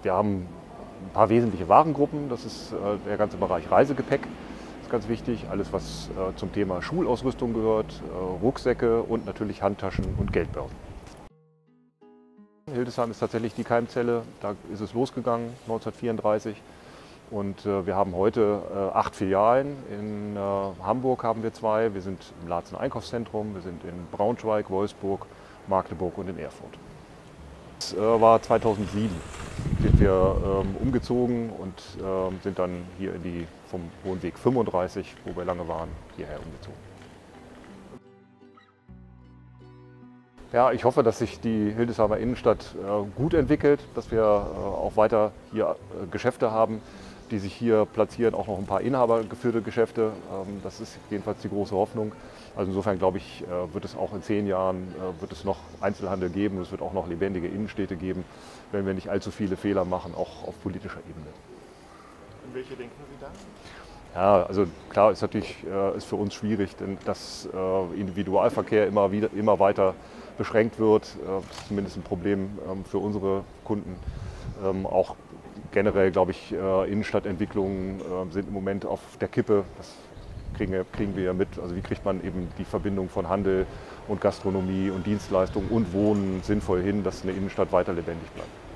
Wir haben ein paar wesentliche Warengruppen. Das ist der ganze Bereich Reisegepäck. Das ist ganz wichtig. Alles, was zum Thema Schulausrüstung gehört, Rucksäcke und natürlich Handtaschen und Geldbörsen. Hildesheim ist tatsächlich die Keimzelle. Da ist es losgegangen, 1934. Und wir haben heute 8 Filialen. In Hamburg haben wir 2. Wir sind im Laatzen Einkaufszentrum. Wir sind in Braunschweig, Wolfsburg, Magdeburg und in Erfurt. Das war 2007. Sind wir umgezogen und sind dann hier vom Wohnweg 35, wo wir lange waren, hierher umgezogen. Ja, ich hoffe, dass sich die Hildesheimer Innenstadt gut entwickelt, dass wir auch weiter hier Geschäfte haben, die sich hier platzieren, auch noch ein paar inhabergeführte Geschäfte. Das ist jedenfalls die große Hoffnung. Also insofern glaube ich, wird es auch in 10 Jahren wird es noch Einzelhandel geben und es wird auch noch lebendige Innenstädte geben, wenn wir nicht allzu viele Fehler machen, auch auf politischer Ebene. Und welche denken Sie da? Ja, also klar ist natürlich ist für uns schwierig, denn dass Individualverkehr immer weiter beschränkt wird. Das ist zumindest ein Problem für unsere Kunden. Auch generell, glaube ich, Innenstadtentwicklungen sind im Moment auf der Kippe. Das kriegen wir ja mit. Also wie kriegt man eben die Verbindung von Handel und Gastronomie und Dienstleistungen und Wohnen sinnvoll hin, dass eine Innenstadt weiter lebendig bleibt.